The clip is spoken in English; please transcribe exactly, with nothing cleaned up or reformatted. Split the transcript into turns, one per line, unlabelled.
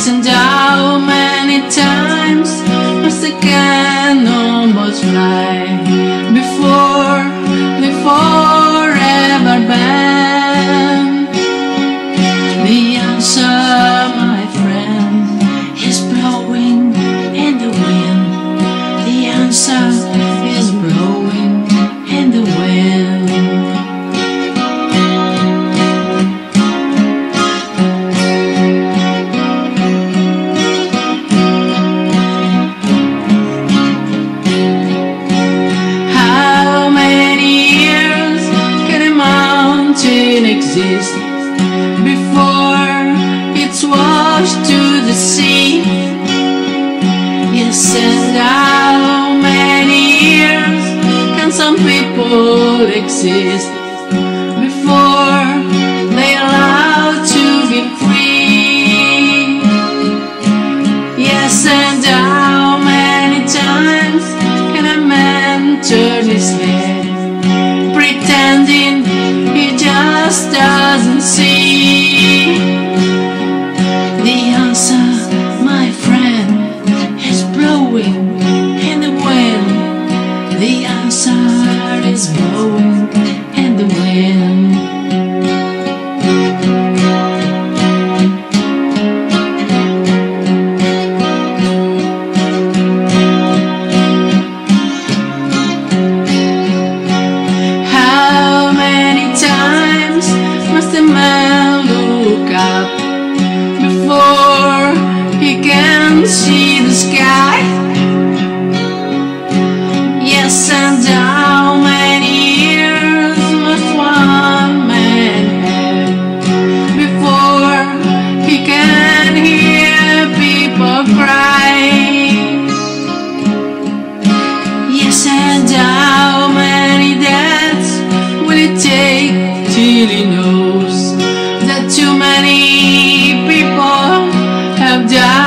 Yes, and how many times must a cannonball fly before they forever ban? The answer, my friend, is blowing in the wind. The answer is blowing in the wind. Exist before it's washed to the sea. Yes, and how many years can some people exist before they're allowed to be free? Yes, and how many times can a man turn his head pretending he just doesn't see? The answer, my friend, is blowing in the wind. The answer is blowing in the wind. Must a man look up before he can see the sky? Yes, and how many years must one man have before he can hear people cry? Yes, and how many deaths will it take till he knows that too many people have died?